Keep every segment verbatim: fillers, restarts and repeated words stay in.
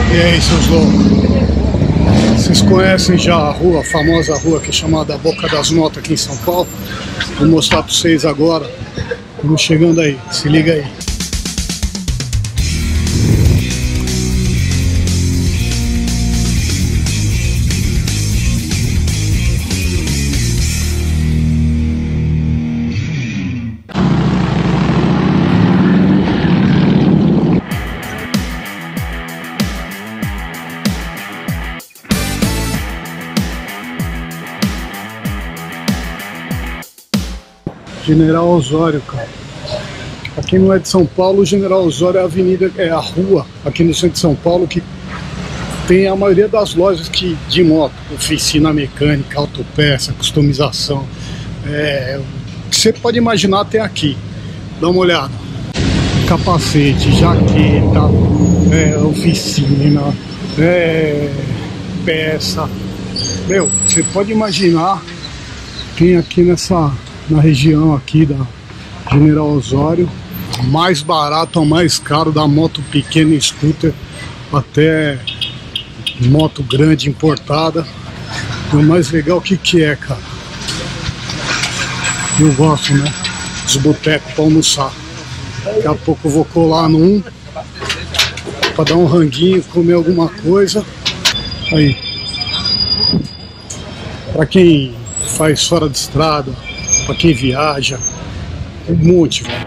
E aí, seus loucos? Vocês conhecem já a rua, a famosa rua que é chamada Boca das Motos aqui em São Paulo? Vou mostrar para vocês agora. Vamos chegando aí, se liga aí. General Osório, cara. Aqui não é de São Paulo, o General Osório é a avenida, é a rua aqui no centro de São Paulo que tem a maioria das lojas que, de moto, oficina mecânica, autopeça, customização. É, o que você pode imaginar tem aqui. Dá uma olhada. Capacete, jaqueta, é, oficina, é, peça. Meu, você pode imaginar tem aqui nessa na região aqui da General Osório, mais barato ou mais caro, da moto pequena e scooter até moto grande importada. E o mais legal, o que que é, cara? Eu gosto, né? Os botecos para almoçar. Daqui a pouco eu vou colar num para dar um ranguinho, comer alguma coisa. Aí, para quem faz fora de estrada, para quem viaja, um monte, velho.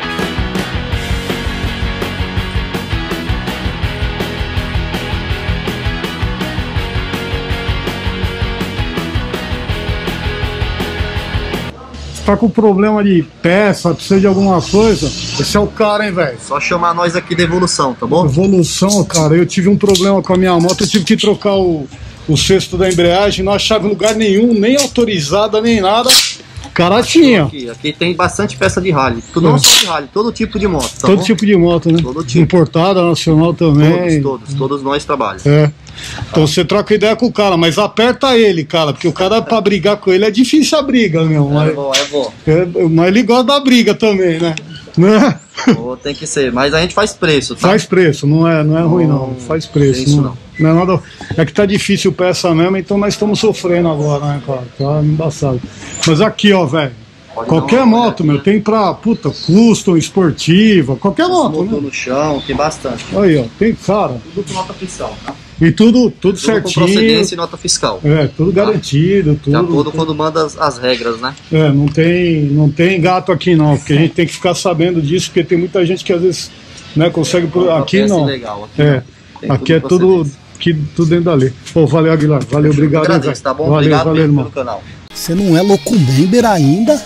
Tá com problema de peça, precisa de alguma coisa? Esse é o cara, hein, velho? Só chamar nós aqui da Evolução, tá bom? Evolução, cara. Eu tive um problema com a minha moto, eu tive que trocar o, o cesto da embreagem, não achava lugar nenhum, nem autorizada, nem nada. Cara, tinha. Aqui, aqui tem bastante peça de rally. Não é. só de rally, todo tipo de moto, tá Todo bom? tipo de moto, né? Todo tipo. Importada, nacional também. Todos, todos, todos nós trabalhamos. É. Então você troca ideia com o cara, mas aperta ele, cara, porque o cara pra brigar com ele é difícil a briga, meu. Mas, é bom, é bom. É, mas ele gosta da briga também, né? né? Oh, tem que ser, mas a gente faz preço, tá? Faz preço, não é, não é ruim não, faz preço. Isso não, não. Não é nada. É que tá difícil peça mesmo, então nós estamos sofrendo agora, né, cara? Tá embaçado. Mas aqui, ó, velho. Qualquer moto, meu, tem pra, puta, custom, esportiva, qualquer moto, né? No chão, tem bastante. Aí, ó, tem, cara. Tudo com nota fiscal, tá? E tudo, tudo, tudo certinho. Com procedência e nota fiscal. É, tudo tá? Garantido, tudo. De acordo quando manda as, as regras, né? É, não tem, não tem gato aqui não, porque a gente tem que ficar sabendo disso, porque tem muita gente que às vezes, né, consegue... Por... Aqui não. Legal, aqui é, não. Aqui é tudo, aqui, tudo dentro da lei. Pô, valeu, Aguilar. Valeu, obrigado. Agradeço, tá bom? Valeu, obrigado valeu, irmão. pelo canal. Você não é Locumember ainda?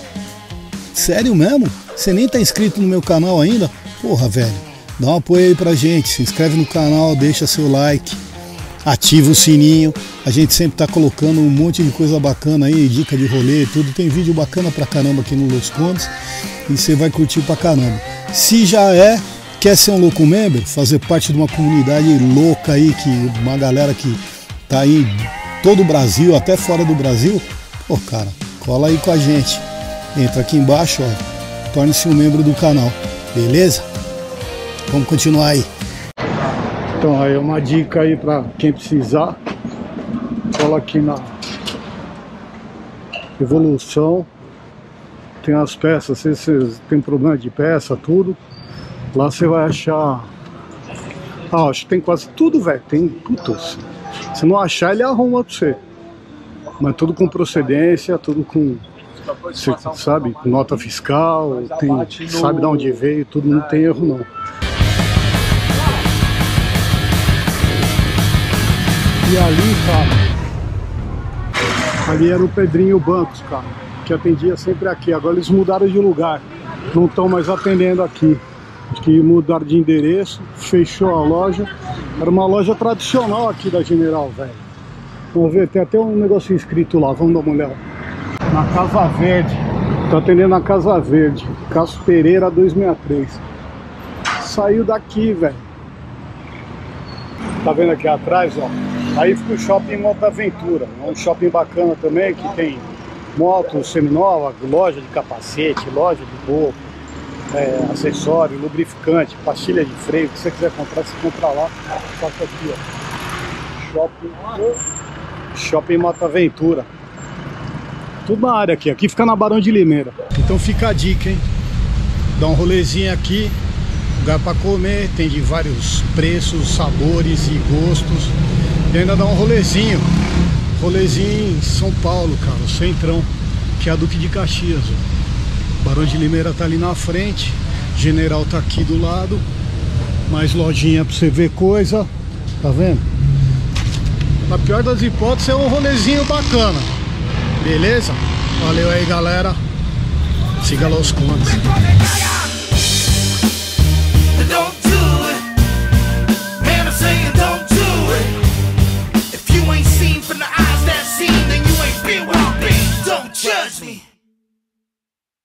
Sério mesmo? Você nem tá inscrito no meu canal ainda? Porra, velho, dá um apoio aí pra gente, se inscreve no canal, deixa seu like, ativa o sininho. A gente sempre tá colocando um monte de coisa bacana aí, dica de rolê e tudo. Tem vídeo bacana pra caramba aqui no Los Condes e você vai curtir pra caramba. Se já é, quer ser um Locumember, fazer parte de uma comunidade louca aí, que uma galera que tá aí em todo o Brasil, até fora do Brasil, pô, cara, cola aí com a gente. Entra aqui embaixo, ó, torne-se um membro do canal, beleza? Vamos continuar aí. Então, aí é uma dica aí pra quem precisar. Cola aqui na Evolução. Tem as peças, se você tem problema de peça, tudo. Lá você vai achar... Ah, acho que tem quase tudo, velho. Tem, putos. Se não achar, ele arruma pra você. Mas tudo com procedência, tudo com... Você sabe, nota fiscal, tem, sabe de onde veio, tudo, não tem erro não. E ali, cara, ali era o Pedrinho Bancos, cara, que atendia sempre aqui. Agora eles mudaram de lugar, não estão mais atendendo aqui. Acho que mudaram de endereço, fechou a loja. Era uma loja tradicional aqui da General, velho. Vamos ver, tem até um negocinho escrito lá, vamos dar uma olhada. Na Casa Verde, tô atendendo na Casa Verde, Cássio Pereira duzentos e sessenta e três. Saiu daqui, velho. Tá vendo aqui atrás, ó? Aí fica o shopping Moto Aventura. É um shopping bacana também, que tem moto seminova, loja de capacete, loja de roupa, é, acessório, lubrificante, pastilha de freio. Se você quiser comprar, você compra lá. Passa aqui, ó. Shopping, Shopping Mata Ventura. Tudo na área aqui. Aqui fica na Barão de Limeira. Então fica a dica, hein? Dá um rolezinho aqui. Lugar para comer. Tem de vários preços, sabores e gostos. E ainda dá um rolezinho. Rolezinho em São Paulo, cara. O centrão. Que é a Duque de Caxias. Ó. Barão de Limeira tá ali na frente. General tá aqui do lado. Mais lojinha pra você ver coisa. Tá vendo? Na pior das hipóteses é um rolezinho bacana. Beleza? Valeu aí, galera. Siga lá os contos.